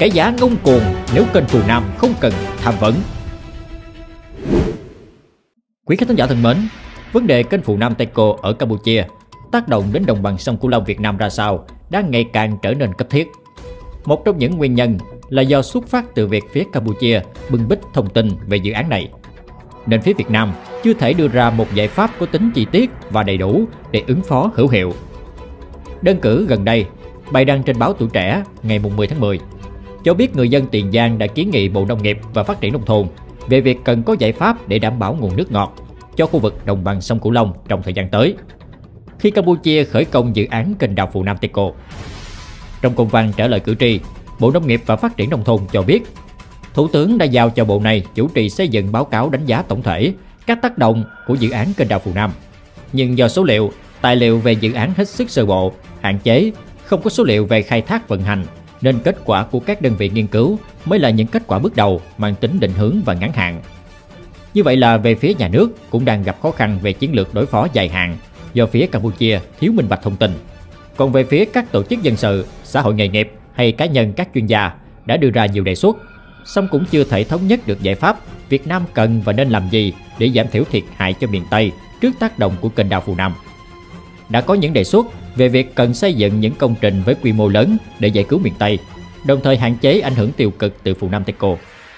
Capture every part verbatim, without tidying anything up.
cái giá ngông cuồng nếu kênh Phù Nam không cần tham vấn. Quý khách khán giả thân mến, vấn đề kênh Phù Nam Teco ở Campuchia tác động đến đồng bằng sông Cửu Long Việt Nam ra sao đang ngày càng trở nên cấp thiết. Một trong những nguyên nhân là do xuất phát từ việc phía Campuchia bưng bít thông tin về dự án này, nên phía Việt Nam chưa thể đưa ra một giải pháp có tính chi tiết và đầy đủ để ứng phó hữu hiệu. Đơn cử gần đây, bài đăng trên báo Tuổi Trẻ ngày mười tháng mười cho biết người dân Tiền Giang đã kiến nghị Bộ Nông nghiệp và Phát triển Nông thôn về việc cần có giải pháp để đảm bảo nguồn nước ngọt cho khu vực đồng bằng sông Cửu Long trong thời gian tới, khi Campuchia khởi công dự án kênh đào Phù Nam Teco. Trong công văn trả lời cử tri, Bộ Nông nghiệp và Phát triển Nông thôn cho biết, Thủ tướng đã giao cho bộ này chủ trì xây dựng báo cáo đánh giá tổng thể các tác động của dự án kênh đào Phù Nam. Nhưng do số liệu, tài liệu về dự án hết sức sơ bộ, hạn chế, không có số liệu về khai thác vận hành, nên kết quả của các đơn vị nghiên cứu mới là những kết quả bước đầu mang tính định hướng và ngắn hạn. Như vậy là về phía nhà nước cũng đang gặp khó khăn về chiến lược đối phó dài hạn do phía Campuchia thiếu minh bạch thông tin. Còn về phía các tổ chức dân sự, xã hội nghề nghiệp hay cá nhân các chuyên gia đã đưa ra nhiều đề xuất, song cũng chưa thể thống nhất được giải pháp Việt Nam cần và nên làm gì để giảm thiểu thiệt hại cho miền Tây trước tác động của kênh đào Phù Nam. Đã có những đề xuất về việc cần xây dựng những công trình với quy mô lớn để giải cứu miền Tây, đồng thời hạn chế ảnh hưởng tiêu cực từ Phù Nam Teco.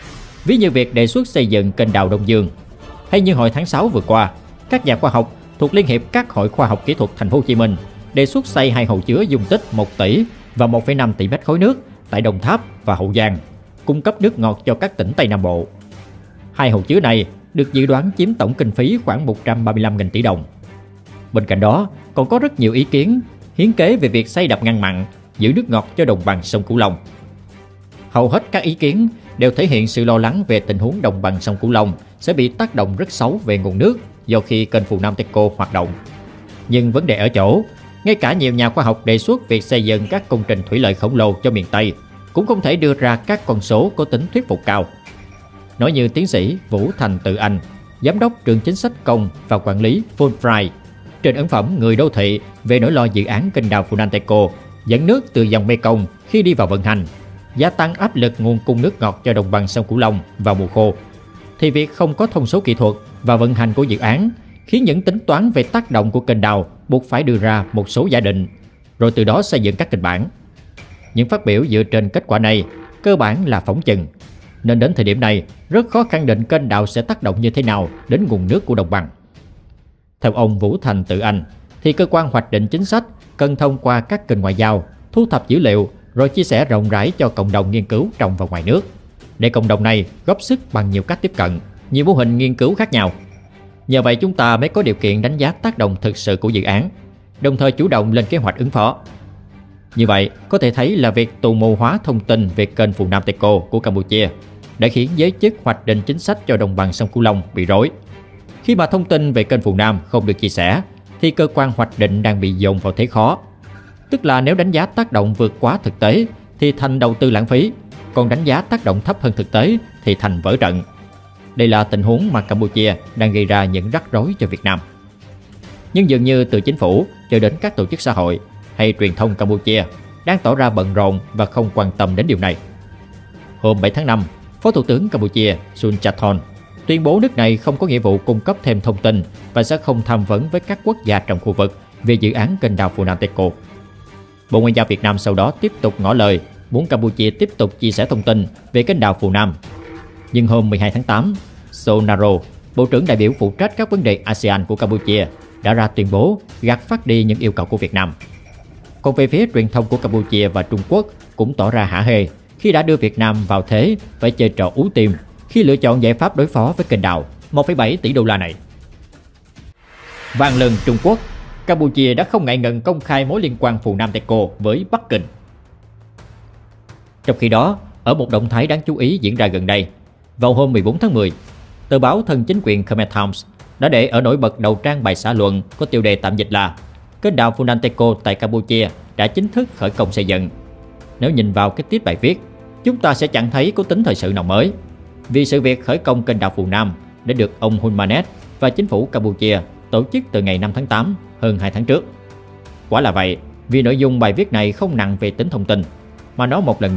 Ví như việc đề xuất xây dựng kênh đào Đông Dương, hay như hồi tháng sáu vừa qua, các nhà khoa học thuộc Liên hiệp các hội khoa học kỹ thuật Thành phố Hồ Chí Minh đề xuất xây hai hồ chứa dung tích một tỷ và một phẩy năm tỷ mét khối nước tại Đồng Tháp và Hậu Giang, cung cấp nước ngọt cho các tỉnh Tây Nam Bộ. Hai hồ chứa này được dự đoán chiếm tổng kinh phí khoảng một trăm ba mươi lăm nghìn tỷ đồng. Bên cạnh đó, còn có rất nhiều ý kiến hiến kế về việc xây đập ngăn mặn, giữ nước ngọt cho đồng bằng sông Cửu Long. Hầu hết các ý kiến đều thể hiện sự lo lắng về tình huống đồng bằng sông Cửu Long sẽ bị tác động rất xấu về nguồn nước do khi kênh Phù Nam Teco hoạt động. Nhưng vấn đề ở chỗ, ngay cả nhiều nhà khoa học đề xuất việc xây dựng các công trình thủy lợi khổng lồ cho miền Tây cũng không thể đưa ra các con số có tính thuyết phục cao. Nói như tiến sĩ Vũ Thành Tự Anh, giám đốc trường chính sách công và quản lý Fulbright, trên ấn phẩm Người đô thị về nỗi lo dự án kênh đào Phù Nam Teco dẫn nước từ dòng Mekong khi đi vào vận hành, gia tăng áp lực nguồn cung nước ngọt cho đồng bằng sông Cửu Long vào mùa khô, thì việc không có thông số kỹ thuật và vận hành của dự án khiến những tính toán về tác động của kênh đào buộc phải đưa ra một số giả định, rồi từ đó xây dựng các kịch bản. Những phát biểu dựa trên kết quả này cơ bản là phỏng chừng, nên đến thời điểm này rất khó khẳng định kênh đào sẽ tác động như thế nào đến nguồn nước của đồng bằng. Theo ông Vũ Thành Tự Anh, thì cơ quan hoạch định chính sách cần thông qua các kênh ngoại giao, thu thập dữ liệu rồi chia sẻ rộng rãi cho cộng đồng nghiên cứu trong và ngoài nước, để cộng đồng này góp sức bằng nhiều cách tiếp cận, nhiều mô hình nghiên cứu khác nhau. Nhờ vậy chúng ta mới có điều kiện đánh giá tác động thực sự của dự án, đồng thời chủ động lên kế hoạch ứng phó. Như vậy, có thể thấy là việc tù mù hóa thông tin về kênh Phù Nam Teco của Campuchia đã khiến giới chức hoạch định chính sách cho đồng bằng sông Cửu Long bị rối. Khi mà thông tin về kênh Phù Nam không được chia sẻ, thì cơ quan hoạch định đang bị dồn vào thế khó. Tức là nếu đánh giá tác động vượt quá thực tế thì thành đầu tư lãng phí, còn đánh giá tác động thấp hơn thực tế thì thành vỡ trận. Đây là tình huống mà Campuchia đang gây ra những rắc rối cho Việt Nam. Nhưng dường như từ chính phủ cho đến các tổ chức xã hội hay truyền thông Campuchia đang tỏ ra bận rộn và không quan tâm đến điều này. Hôm bảy tháng năm, Phó Thủ tướng Campuchia Sun Chathon tuyên bố nước này không có nghĩa vụ cung cấp thêm thông tin và sẽ không tham vấn với các quốc gia trong khu vực về dự án kênh đào Phù Nam Teco. Bộ Ngoại giao Việt Nam sau đó tiếp tục ngỏ lời muốn Campuchia tiếp tục chia sẻ thông tin về kênh đào Phù Nam. Nhưng hôm mười hai tháng tám, Sonaro, Bộ trưởng đại biểu phụ trách các vấn đề a sê an của Campuchia, đã ra tuyên bố gạt phác đi những yêu cầu của Việt Nam. Còn về phía truyền thông của Campuchia và Trung Quốc cũng tỏ ra hả hê khi đã đưa Việt Nam vào thế phải chơi trò ú tim khi lựa chọn giải pháp đối phó với kênh đào một phẩy bảy tỷ đô la này. Vang lừng Trung Quốc, Campuchia đã không ngại ngần công khai mối liên quan Phù Nam Teco với Bắc Kinh. Trong khi đó, ở một động thái đáng chú ý diễn ra gần đây, vào hôm mười bốn tháng mười, tờ báo thân chính quyền Khmer Times đã để ở nổi bật đầu trang bài xã luận có tiêu đề tạm dịch là kênh đào Phù Nam Teco tại Campuchia đã chính thức khởi công xây dựng. Nếu nhìn vào cái tiết bài viết, chúng ta sẽ chẳng thấy có tính thời sự nào mới, vì sự việc khởi công kênh đào Phù Nam đã được ông Hun Manet và chính phủ Campuchia tổ chức từ ngày năm tháng tám, hơn hai tháng trước. Quả là vậy, vì nội dung bài viết này không nặng về tính thông tin, mà nó một lần nữa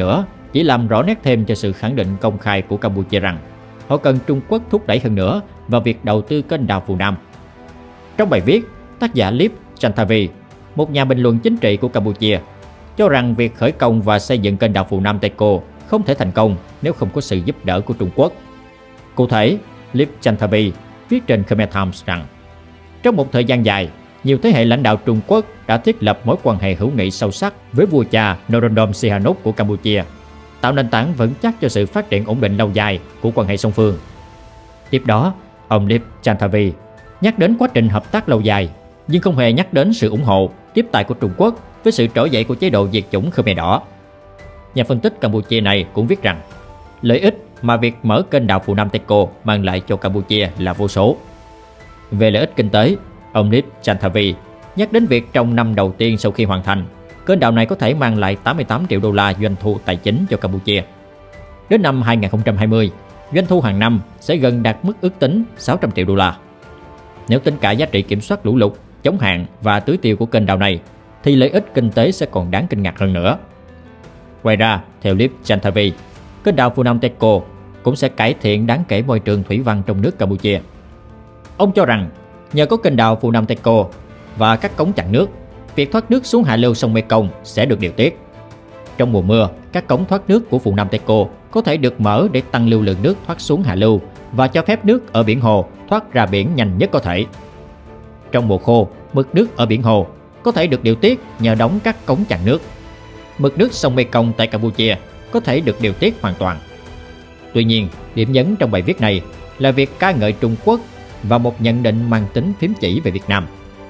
chỉ làm rõ nét thêm cho sự khẳng định công khai của Campuchia rằng họ cần Trung Quốc thúc đẩy hơn nữa vào việc đầu tư kênh đào Phù Nam. Trong bài viết, tác giả Lip Chantavi, một nhà bình luận chính trị của Campuchia, cho rằng việc khởi công và xây dựng kênh đào Phù Nam Teco không thể thành công nếu không có sự giúp đỡ của Trung Quốc. Cụ thể, Lip Chantavi viết trên Khmer Times rằng trong một thời gian dài, nhiều thế hệ lãnh đạo Trung Quốc đã thiết lập mối quan hệ hữu nghị sâu sắc với vua cha Norodom Sihanouk của Campuchia, tạo nền tảng vững chắc cho sự phát triển ổn định lâu dài của quan hệ song phương. Tiếp đó, ông Lip Chantavi nhắc đến quá trình hợp tác lâu dài, nhưng không hề nhắc đến sự ủng hộ tiếp tay của Trung Quốc với sự trỗi dậy của chế độ diệt chủng Khmer Đỏ. Nhà phân tích Campuchia này cũng viết rằng lợi ích mà việc mở kênh đào Phù Nam Teco mang lại cho Campuchia là vô số. Về lợi ích kinh tế, ông Lip Chantavi nhắc đến việc trong năm đầu tiên sau khi hoàn thành, kênh đào này có thể mang lại tám mươi tám triệu đô la doanh thu tài chính cho Campuchia. Đến năm hai nghìn không trăm hai mươi, doanh thu hàng năm sẽ gần đạt mức ước tính sáu trăm triệu đô la. Nếu tính cả giá trị kiểm soát lũ lụt, chống hạn và tưới tiêu của kênh đào này, thì lợi ích kinh tế sẽ còn đáng kinh ngạc hơn nữa. Ngoài ra, theo Lip Chantavi, kênh đào Phù Nam Teco cũng sẽ cải thiện đáng kể môi trường thủy văn trong nước Campuchia. Ông cho rằng nhờ có kênh đào Phù Nam Teco và các cống chặn nước, việc thoát nước xuống hạ lưu sông Mekong sẽ được điều tiết. Trong mùa mưa, các cống thoát nước của Phù Nam Teco có thể được mở để tăng lưu lượng nước thoát xuống hạ lưu và cho phép nước ở biển hồ thoát ra biển nhanh nhất có thể. Trong mùa khô, mực nước ở biển hồ có thể được điều tiết nhờ đóng các cống chặn nước. Mực nước sông Mekong tại Campuchia có thể được điều tiết hoàn toàn. Tuy nhiên, điểm nhấn trong bài viết này là việc ca ngợi Trung Quốc và một nhận định mang tính phím chỉ về Việt Nam.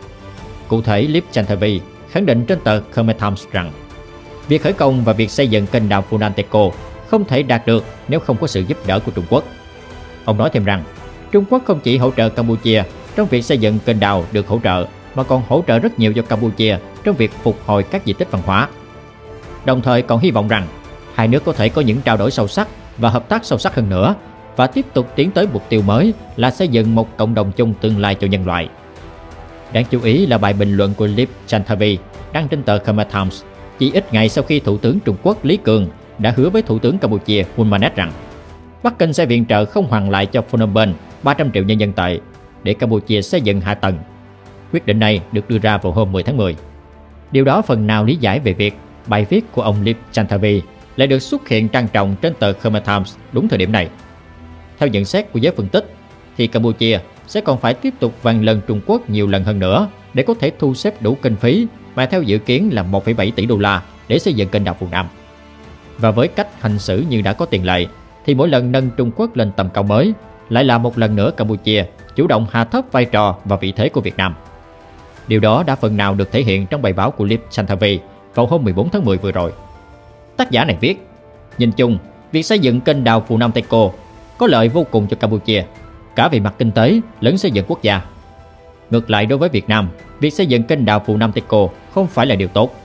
Cụ thể, Lip Chantavi khẳng định trên tờ Khmer Times rằng việc khởi công và việc xây dựng kênh đào Phù Nam Teco không thể đạt được nếu không có sự giúp đỡ của Trung Quốc. Ông nói thêm rằng Trung Quốc không chỉ hỗ trợ Campuchia trong việc xây dựng kênh đào được hỗ trợ, mà còn hỗ trợ rất nhiều cho Campuchia trong việc phục hồi các di tích văn hóa. Đồng thời còn hy vọng rằng hai nước có thể có những trao đổi sâu sắc và hợp tác sâu sắc hơn nữa, và tiếp tục tiến tới mục tiêu mới là xây dựng một cộng đồng chung tương lai cho nhân loại. Đáng chú ý là bài bình luận của Lip Chantavi đăng trên tờ Khmer Times chỉ ít ngày sau khi Thủ tướng Trung Quốc Lý Cường đã hứa với Thủ tướng Campuchia Hun Manet rằng Bắc Kinh sẽ viện trợ không hoàn lại cho Phnom Penh ba trăm triệu nhân dân tệ để Campuchia xây dựng hạ tầng. Quyết định này được đưa ra vào hôm mười tháng mười. Điều đó phần nào lý giải về việc bài viết của ông Lip Chantavi lại được xuất hiện trang trọng trên tờ Khmer Times đúng thời điểm này. Theo nhận xét của giới phân tích, thì Campuchia sẽ còn phải tiếp tục van lần Trung Quốc nhiều lần hơn nữa để có thể thu xếp đủ kinh phí mà theo dự kiến là một phẩy bảy tỷ đô la để xây dựng kênh đào Phù Nam. Và với cách hành xử như đã có tiền lệ, thì mỗi lần nâng Trung Quốc lên tầm cao mới lại là một lần nữa Campuchia chủ động hạ thấp vai trò và vị thế của Việt Nam. Điều đó đã phần nào được thể hiện trong bài báo của Lip Chantavi vào hôm mười bốn tháng mười vừa rồi. Tác giả này viết, nhìn chung, việc xây dựng kênh đào Phù Nam Teco có lợi vô cùng cho Campuchia, cả về mặt kinh tế lẫn xây dựng quốc gia. Ngược lại, đối với Việt Nam, việc xây dựng kênh đào Phù Nam Teco không phải là điều tốt.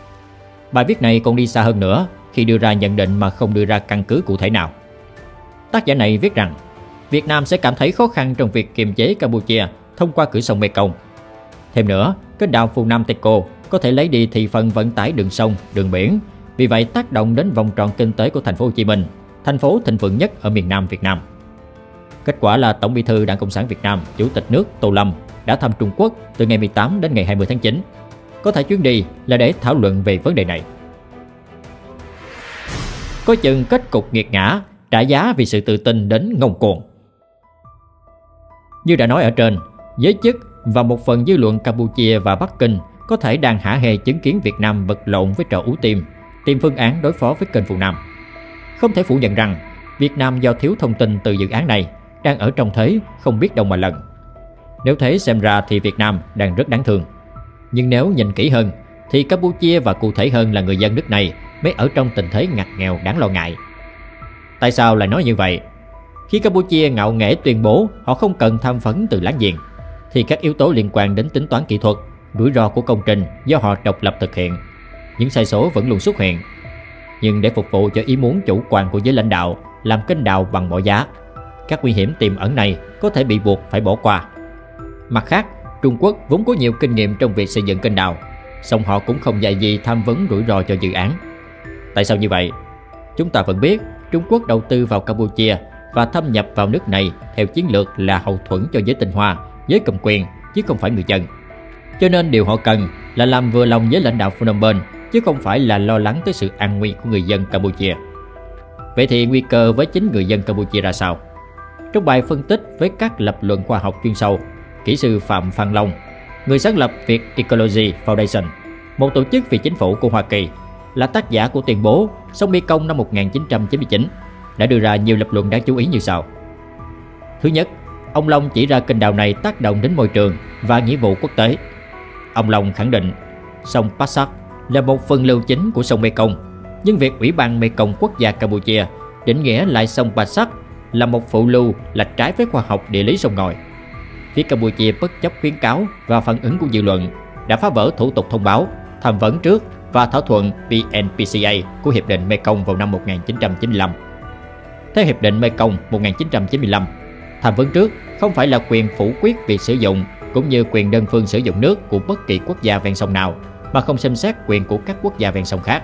Bài viết này còn đi xa hơn nữa khi đưa ra nhận định mà không đưa ra căn cứ cụ thể nào. Tác giả này viết rằng Việt Nam sẽ cảm thấy khó khăn trong việc kiềm chế Campuchia thông qua cửa sông Mekong. Thêm nữa, kênh đào Phù Nam Teco có thể lấy đi thị phần vận tải đường sông, đường biển, vì vậy tác động đến vòng tròn kinh tế của thành phố Hồ Chí Minh, thành phố thịnh vượng nhất ở miền Nam Việt Nam. Kết quả là Tổng Bí thư Đảng Cộng sản Việt Nam, Chủ tịch nước Tô Lâm đã thăm Trung Quốc từ ngày mười tám đến ngày hai mươi tháng chín. Có thể chuyến đi là để thảo luận về vấn đề này. Có chừng kết cục nghiệt ngã, trả giá vì sự tự tin đến ngông cuồng. Như đã nói ở trên, giới chức và một phần dư luận Campuchia và Bắc Kinh có thể đang hả hê chứng kiến Việt Nam vật lộn với trò ú tim, tìm phương án đối phó với kênh Phù Nam. Không thể phủ nhận rằng Việt Nam do thiếu thông tin từ dự án này đang ở trong thế không biết đâu mà lần. Nếu thế xem ra thì Việt Nam đang rất đáng thương. Nhưng nếu nhìn kỹ hơn thì Campuchia và cụ thể hơn là người dân nước này mới ở trong tình thế ngặt nghèo đáng lo ngại. Tại sao lại nói như vậy? Khi Campuchia ngạo nghễ tuyên bố họ không cần tham vấn từ láng giềng, thì các yếu tố liên quan đến tính toán kỹ thuật, rủi ro của công trình do họ độc lập thực hiện, những sai số vẫn luôn xuất hiện. Nhưng để phục vụ cho ý muốn chủ quan của giới lãnh đạo làm kênh đào bằng mọi giá, các nguy hiểm tiềm ẩn này có thể bị buộc phải bỏ qua. Mặt khác, Trung Quốc vốn có nhiều kinh nghiệm trong việc xây dựng kênh đào, song họ cũng không dạy gì tham vấn rủi ro cho dự án. Tại sao như vậy? Chúng ta vẫn biết Trung Quốc đầu tư vào Campuchia và thâm nhập vào nước này theo chiến lược là hậu thuẫn cho giới tinh hoa, giới cầm quyền, chứ không phải người dân. Cho nên điều họ cần là làm vừa lòng với lãnh đạo Phnom Penh, chứ không phải là lo lắng tới sự an nguy của người dân Campuchia. Vậy thì nguy cơ với chính người dân Campuchia ra sao? Trong bài phân tích với các lập luận khoa học chuyên sâu, kỹ sư Phạm Phan Long, người sáng lập Việt Ecology Foundation, một tổ chức phi chính phủ của Hoa Kỳ, là tác giả của tuyên bố sông Mekong năm một nghìn chín trăm chín mươi chín, đã đưa ra nhiều lập luận đáng chú ý như sau. Thứ nhất, ông Long chỉ ra kênh đào này tác động đến môi trường và nghĩa vụ quốc tế. Ông Long khẳng định sông Passac là một phần lưu chính của sông Mekong, nhưng việc Ủy ban Mekong quốc gia Campuchia định nghĩa lại sông Passac là một phụ lưu là trái với khoa học địa lý sông ngòi. Phía Campuchia bất chấp khuyến cáo và phản ứng của dư luận đã phá vỡ thủ tục thông báo, tham vấn trước và thỏa thuận P N P C A của Hiệp định Mekong vào năm một nghìn chín trăm chín mươi lăm. Theo Hiệp định Mekong một nghìn chín trăm chín mươi lăm, tham vấn trước không phải là quyền phủ quyết việc sử dụng cũng như quyền đơn phương sử dụng nước của bất kỳ quốc gia ven sông nào, mà không xem xét quyền của các quốc gia ven sông khác.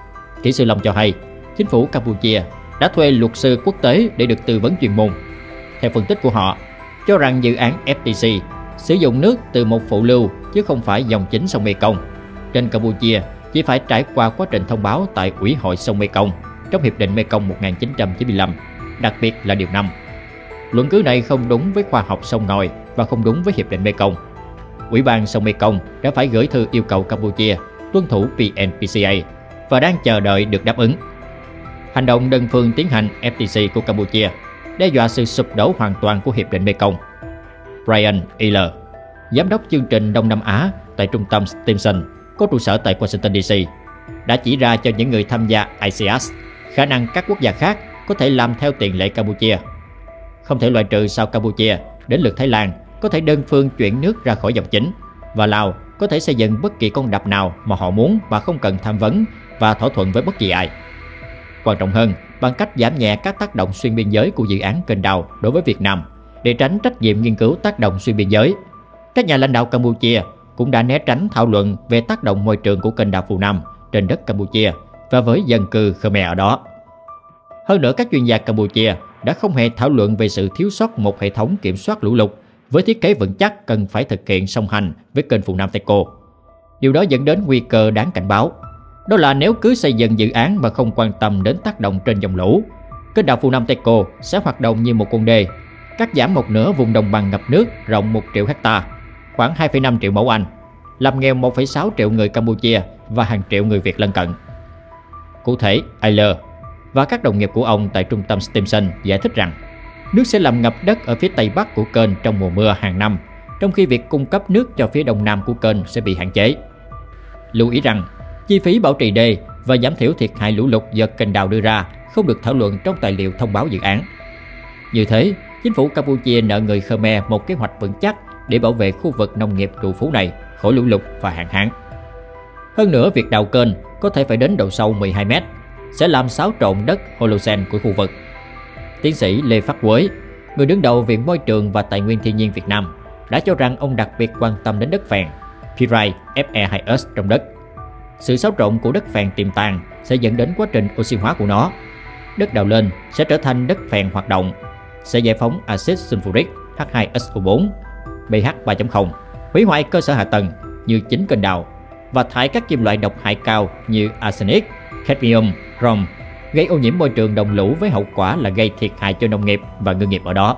Kỹ sư Long cho hay, chính phủ Campuchia đã thuê luật sư quốc tế để được tư vấn chuyên môn. Theo phân tích của họ, cho rằng dự án F T C sử dụng nước từ một phụ lưu chứ không phải dòng chính sông Mekong. Trên Campuchia chỉ phải trải qua quá trình thông báo tại Ủy hội sông Mekong trong Hiệp định Mekong một nghìn chín trăm chín mươi lăm, đặc biệt là điều năm. Luận cứ này không đúng với khoa học sông ngòi và không đúng với Hiệp định Mekong. Ủy ban sông Mekong đã phải gửi thư yêu cầu Campuchia tuân thủ P N P C A và đang chờ đợi được đáp ứng. Hành động đơn phương tiến hành F T C của Campuchia đe dọa sự sụp đổ hoàn toàn của Hiệp định Mekong. Brian Eller, giám đốc chương trình Đông Nam Á tại trung tâm Stimson có trụ sở tại Washington D C, đã chỉ ra cho những người tham gia I C A S khả năng các quốc gia khác có thể làm theo tiền lệ Campuchia. Không thể loại trừ sau Campuchia, đến lượt Thái Lan có thể đơn phương chuyển nước ra khỏi dòng chính, và Lào có thể xây dựng bất kỳ con đập nào mà họ muốn mà không cần tham vấn và thỏa thuận với bất kỳ ai. Quan trọng hơn, bằng cách giảm nhẹ các tác động xuyên biên giới của dự án kênh đào đối với Việt Nam để tránh trách nhiệm nghiên cứu tác động xuyên biên giới, các nhà lãnh đạo Campuchia cũng đã né tránh thảo luận về tác động môi trường của kênh đào Phù Nam trên đất Campuchia và với dân cư Khmer ở đó. Hơn nữa, các chuyên gia Campuchia đã không hề thảo luận về sự thiếu sót một hệ thống kiểm soát lũ lụt với thiết kế vững chắc cần phải thực hiện song hành với kênh Phù Nam Teco. Điều đó dẫn đến nguy cơ đáng cảnh báo. Đó là nếu cứ xây dựng dự án mà không quan tâm đến tác động trên dòng lũ, kênh đào Phù Nam Teco sẽ hoạt động như một con đê, cắt giảm một nửa vùng đồng bằng ngập nước rộng một triệu hecta, khoảng hai phẩy năm triệu mẫu Anh, làm nghèo một phẩy sáu triệu người Campuchia và hàng triệu người Việt lân cận. Cụ thể, Eiler và các đồng nghiệp của ông tại trung tâm Stimson giải thích rằng nước sẽ làm ngập đất ở phía tây bắc của kênh trong mùa mưa hàng năm, trong khi việc cung cấp nước cho phía đông nam của kênh sẽ bị hạn chế. Lưu ý rằng, chi phí bảo trì đê và giảm thiểu thiệt hại lũ lụt do kênh đào đưa ra không được thảo luận trong tài liệu thông báo dự án. Như thế, chính phủ Campuchia nợ người Khmer một kế hoạch vững chắc để bảo vệ khu vực nông nghiệp trù phú này khỏi lũ lụt và hạn hán. Hơn nữa, việc đào kênh có thể phải đến độ sâu mười hai mét, sẽ làm xáo trộn đất Holocene của khu vực. Tiến sĩ Lê Phát Quới, người đứng đầu Viện Môi trường và Tài nguyên Thiên nhiên Việt Nam, đã cho rằng ông đặc biệt quan tâm đến đất phèn, pyrite F E hai S trong đất. Sự xáo trộn của đất phèn tiềm tàng sẽ dẫn đến quá trình oxy hóa của nó. Đất đào lên sẽ trở thành đất phèn hoạt động, sẽ giải phóng axit sulfuric H hai S O bốn, pH ba chấm không, hủy hoại cơ sở hạ tầng như chính kênh đào và thải các kim loại độc hại cao như arsenic, cadmium, brom, gây ô nhiễm môi trường đồng lũ với hậu quả là gây thiệt hại cho nông nghiệp và ngư nghiệp ở đó.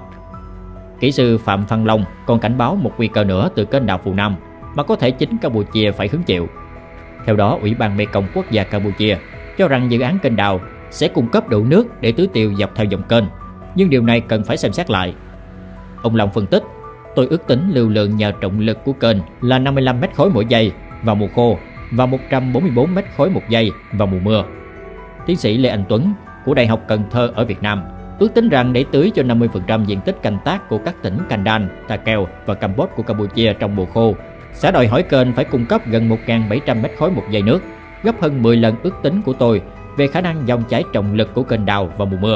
Kỹ sư Phạm Phan Long còn cảnh báo một nguy cơ nữa từ kênh đào Phù Nam mà có thể chính Campuchia phải hứng chịu. Theo đó, Ủy ban Mekong quốc gia Campuchia cho rằng dự án kênh đào sẽ cung cấp đủ nước để tưới tiêu dọc theo dòng kênh, nhưng điều này cần phải xem xét lại. Ông Long phân tích, tôi ước tính lưu lượng nhờ trọng lực của kênh là năm mươi lăm mét khối mỗi giây vào mùa khô và một trăm bốn mươi bốn mét khối một giây vào mùa mưa. Tiến sĩ Lê Anh Tuấn của Đại học Cần Thơ ở Việt Nam ước tính rằng để tưới cho năm mươi phần trăm diện tích canh tác của các tỉnh Kandan, Takeo và Campuchia của Campuchia trong mùa khô sẽ đòi hỏi kênh phải cung cấp gần một nghìn bảy trăm mét khối một giây nước, gấp hơn mười lần ước tính của tôi về khả năng dòng chảy trọng lực của kênh đào vào mùa mưa.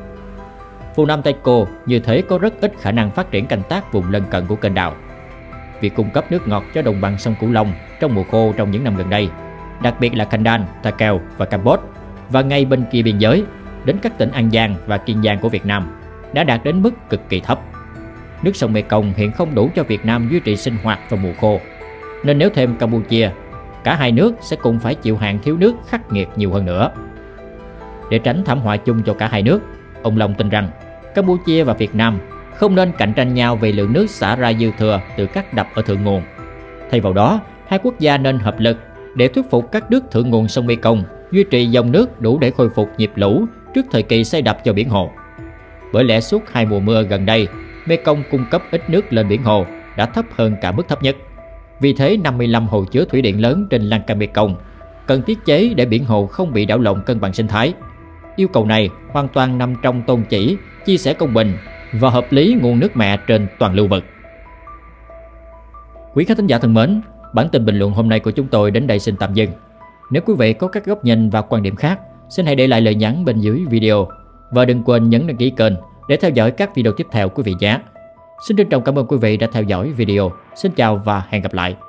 Phù Nam Teco như thế có rất ít khả năng phát triển canh tác vùng lân cận của kênh đào. Việc cung cấp nước ngọt cho đồng bằng sông Cửu Long trong mùa khô trong những năm gần đây, đặc biệt là Kandan, Takeo và Campuchia, và ngay bên kia biên giới, đến các tỉnh An Giang và Kiên Giang của Việt Nam, đã đạt đến mức cực kỳ thấp. Nước sông Mekong hiện không đủ cho Việt Nam duy trì sinh hoạt vào mùa khô, nên nếu thêm Campuchia, cả hai nước sẽ cùng phải chịu hạn thiếu nước khắc nghiệt nhiều hơn nữa. Để tránh thảm họa chung cho cả hai nước, ông Long tin rằng Campuchia và Việt Nam không nên cạnh tranh nhau về lượng nước xả ra dư thừa từ các đập ở thượng nguồn. Thay vào đó, hai quốc gia nên hợp lực để thuyết phục các nước thượng nguồn sông Mekong duy trì dòng nước đủ để khôi phục nhịp lũ trước thời kỳ xây đập cho biển hồ. Bởi lẽ suốt hai mùa mưa gần đây, Mekong cung cấp ít nước lên biển hồ đã thấp hơn cả mức thấp nhất. Vì thế, năm mươi lăm hồ chứa thủy điện lớn trên lan can Mekong cần tiết chế để biển hồ không bị đảo lộn cân bằng sinh thái. Yêu cầu này hoàn toàn nằm trong tôn chỉ chia sẻ công bình và hợp lý nguồn nước mẹ trên toàn lưu vực. Quý khán thính giả thân mến, bản tin bình luận hôm nay của chúng tôi đến đây xin tạm dừng. Nếu quý vị có các góc nhìn và quan điểm khác, xin hãy để lại lời nhắn bên dưới video và đừng quên nhấn đăng ký kênh để theo dõi các video tiếp theo quý vị nhé. Xin trân trọng cảm ơn quý vị đã theo dõi video. Xin chào và hẹn gặp lại.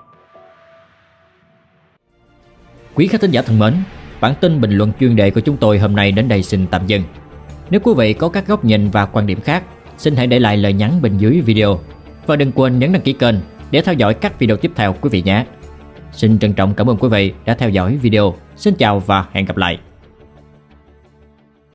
Quý khán thính giả thân mến, bản tin bình luận chuyên đề của chúng tôi hôm nay đến đây xin tạm dừng. Nếu quý vị có các góc nhìn và quan điểm khác, xin hãy để lại lời nhắn bên dưới video và đừng quên nhấn đăng ký kênh để theo dõi các video tiếp theo quý vị nhé. Xin trân trọng cảm ơn quý vị đã theo dõi video. Xin chào và hẹn gặp lại.